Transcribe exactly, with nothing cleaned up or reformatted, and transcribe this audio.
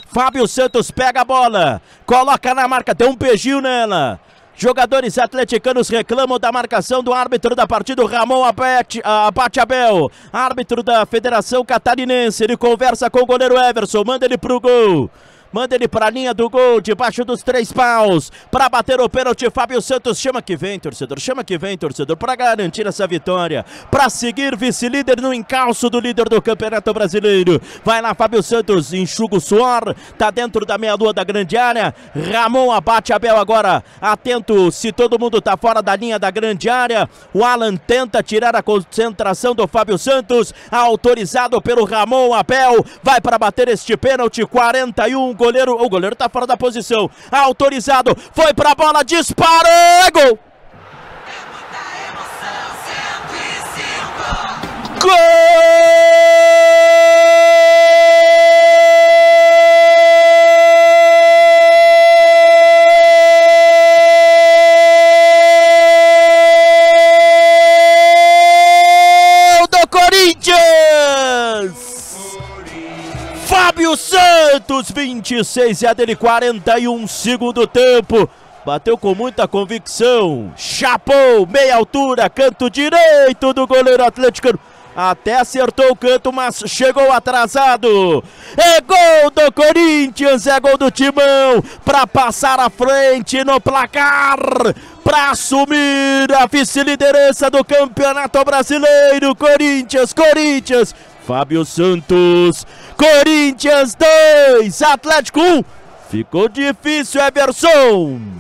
Fábio Santos pega a bola, coloca na marca, deu um beijinho nela. Jogadores atleticanos reclamam da marcação do árbitro da partida, Ramon Abate Abel, árbitro da Federação Catarinense. Ele conversa com o goleiro Everson, manda ele pro gol. Manda ele pra linha do gol, debaixo dos três paus, pra bater o pênalti. Fábio Santos chama que vem, torcedor, chama que vem, torcedor, pra garantir essa vitória, pra seguir vice-líder no encalço do líder do Campeonato Brasileiro. Vai lá, Fábio Santos, enxuga o suor, tá dentro da meia-lua da grande área. Ramon Abate Abel agora, atento se todo mundo tá fora da linha da grande área. O Alan tenta tirar a concentração do Fábio Santos, autorizado pelo Ramon Abel, vai para bater este pênalti, quarenta e um. Goleiro, o goleiro tá fora da posição, autorizado, foi pra bola, disparou, é gol! Gol do Corinthians! Fábio Santos, vinte e seis, e a dele quarenta e um, segundo tempo. Bateu com muita convicção, chapou, meia altura, canto direito do goleiro atleticano. Até acertou o canto, mas chegou atrasado. É gol do Corinthians, é gol do Timão, para passar à frente no placar, para assumir a vice-liderança do Campeonato Brasileiro. Corinthians, Corinthians, Fábio Santos, Corinthians dois, Atlético um. Ficou difícil, Everson.